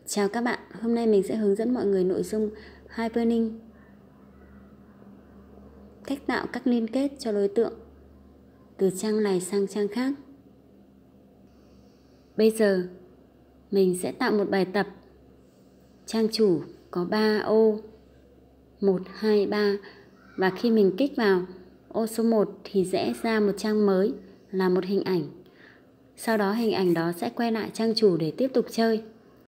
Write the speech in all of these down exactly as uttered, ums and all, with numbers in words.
Chào các bạn, hôm nay mình sẽ hướng dẫn mọi người nội dung Hyperlink, cách tạo các liên kết cho đối tượng từ trang này sang trang khác. Bây giờ mình sẽ tạo một bài tập. Trang chủ có ba ô, một, hai, ba, và khi mình kích vào ô số một thì sẽ ra một trang mới là một hình ảnh. Sau đó hình ảnh đó sẽ quay lại trang chủ để tiếp tục chơi.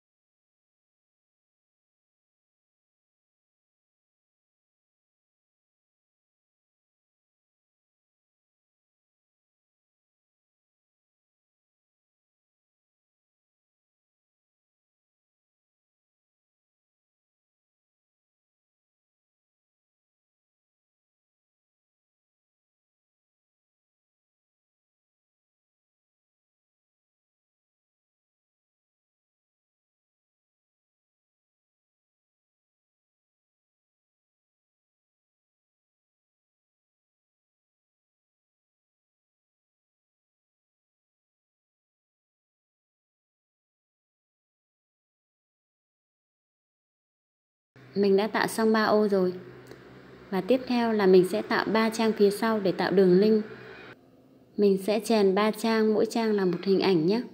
Mình đã tạo xong ba ô rồi. Và tiếp theo là mình sẽ tạo ba trang phía sau để tạo đường link. Mình sẽ chèn ba trang, mỗi trang là một hình ảnh nhé.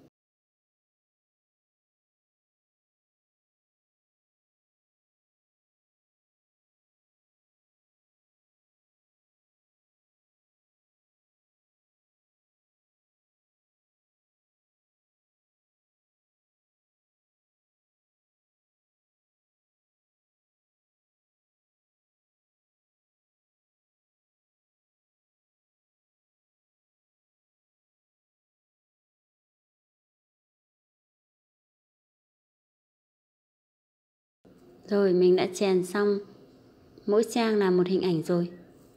Rồi mình đã chèn xong mỗi trang là một hình ảnh rồi.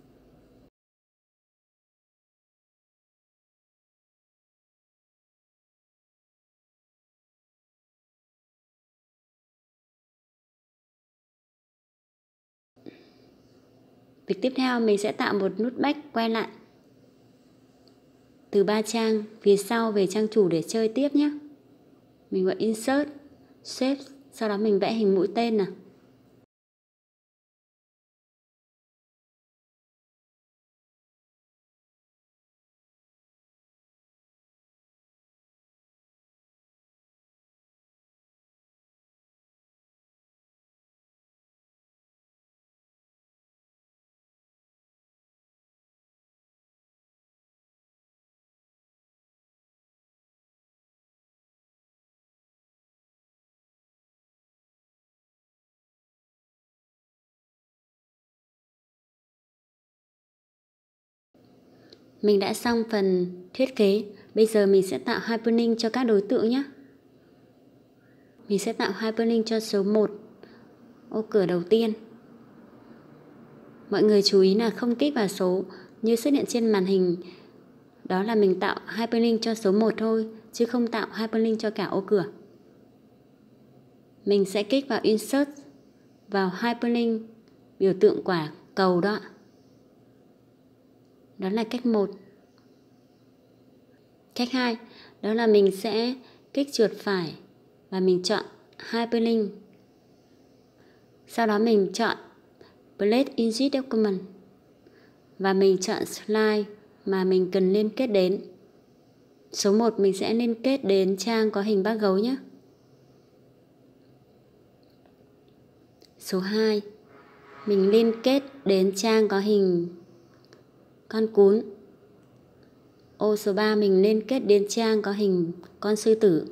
Việc tiếp theo mình sẽ tạo một nút back quay lại từ ba trang phía sau về trang chủ để chơi tiếp nhé. Mình gọi insert, shape, sau đó mình vẽ hình mũi tên nào. Mình đã xong phần thiết kế. Bây giờ mình sẽ tạo hyperlink cho các đối tượng nhé. Mình sẽ tạo hyperlink cho số một, ô cửa đầu tiên. Mọi người chú ý là không kích vào số như xuất hiện trên màn hình. Đó là mình tạo hyperlink cho số một thôi, chứ không tạo hyperlink cho cả ô cửa. Mình sẽ kích vào insert, vào hyperlink, biểu tượng quả cầu đó. Đó là cách một. Cách hai, đó là mình sẽ kích chuột phải và mình chọn hyperlink. Sau đó mình chọn Place in this document và mình chọn slide mà mình cần liên kết đến. Số một mình sẽ liên kết đến trang có hình bác gấu nhé. Số hai mình liên kết đến trang có hình con cún. Ô số ba mình liên kết đến trang có hình con sư tử.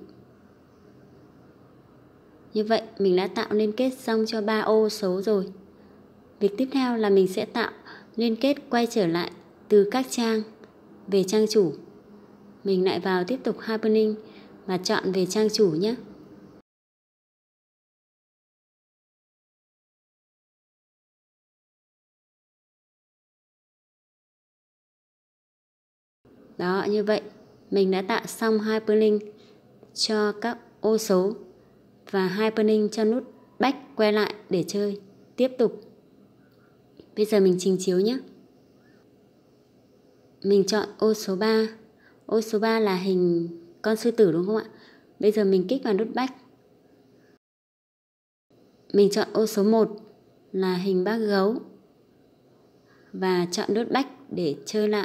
Như vậy mình đã tạo liên kết xong cho ba ô số rồi. Việc tiếp theo là mình sẽ tạo liên kết quay trở lại từ các trang về trang chủ. Mình lại vào tiếp tục hyperlink và chọn về trang chủ nhé. Đó, như vậy mình đã tạo xong hyperlink cho các ô số và hyperlink cho nút back quay lại để chơi tiếp tục. Bây giờ mình trình chiếu nhé. Mình chọn ô số ba. Ô số ba là hình con sư tử đúng không ạ? Bây giờ mình kích vào nút back. mình chọn ô số một là hình bác gấu và chọn nút back để chơi lại.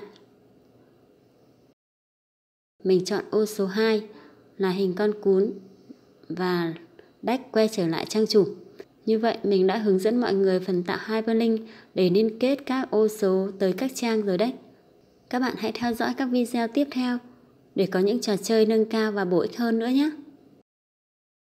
Mình chọn ô số hai là hình con cún và back quay trở lại trang chủ. Như vậy mình đã hướng dẫn mọi người phần tạo hyperlink để liên kết các ô số tới các trang rồi đấy. Các bạn hãy theo dõi các video tiếp theo để có những trò chơi nâng cao và bổ ích hơn nữa nhé.